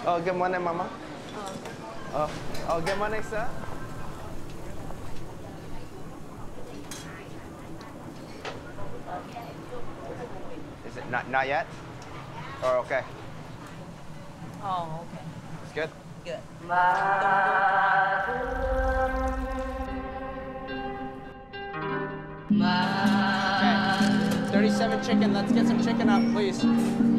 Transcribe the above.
Oh, good morning, Mama. Oh, good morning, sir. Is it not yet? Or okay? Oh, okay. It's good? Good. Okay. 37 chicken. Let's get some chicken up, please.